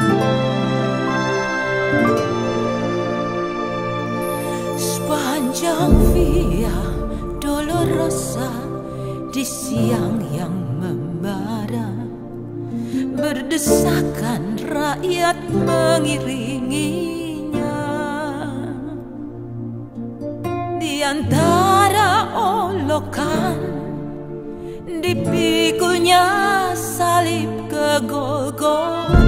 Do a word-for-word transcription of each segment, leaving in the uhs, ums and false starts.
Sepanjang Via Dolorosa di siang yang membara, berdesakan rakyat mengiringinya. Di antara olokan dipikulnya salib ke Golgota.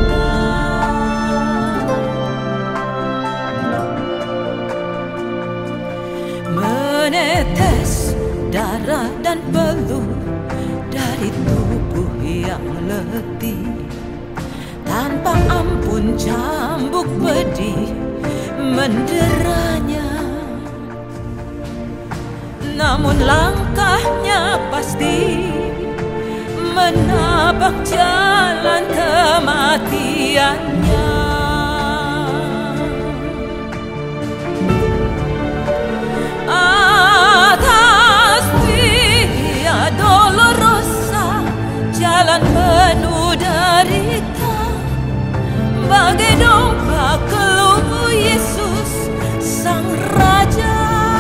Menetes darah dan peluh dari tubuh yang letih, tanpa ampun cambuk pedih menderanya. Namun langkahnya pasti menapak jalan kematiannya. Atas Via Dolorosa, jalan penuh derita, bagai domba keluh Yesus Sang Raja.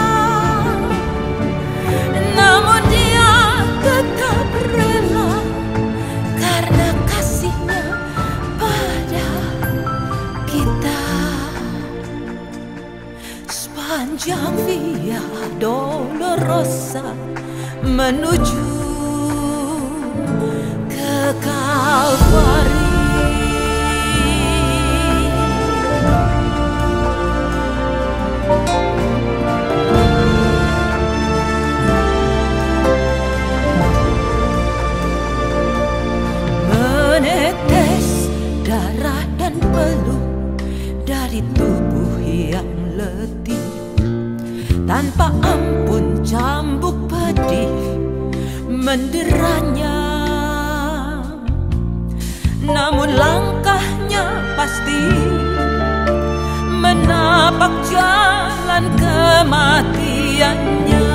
Namun Dia tetap rela karena kasih-Nya pada kita. Sepanjang Via Dolorosa menuju ke Kalvari. Darah dan peluh dari tubuh yang letih, tanpa ampun cambuk pedih menderanya. Namun langkahnya pasti menapak jalan kematiannya.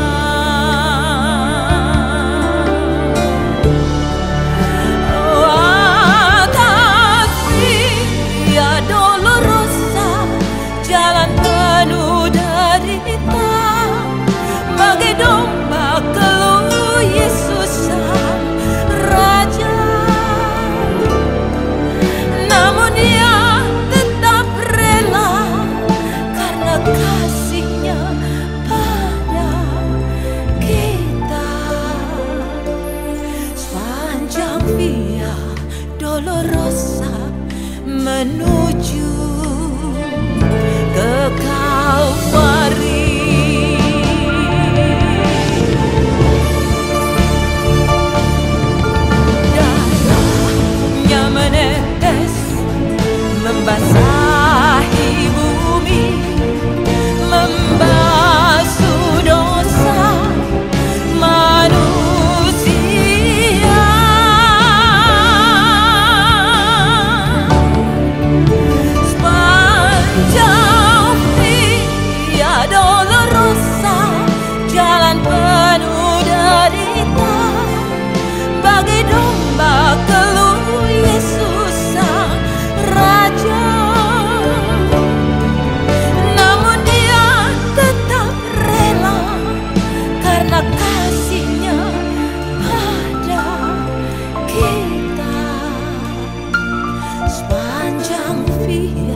Bagai domba keluh Yesus Sang Raja. Namun Dia tetap rela karena kasih-Nya pada kita. Sepanjang Via Dolorosa menuju ke Kalvari. Membasahi bumi, membasuh dosa manusia. Sepanjang Via Dolorosa, jalan penuh derita, bagai domba keluh Yesus Sang Raja. Namun Dia tetap rela karena kasih-Nya pada kita. Sepanjang Via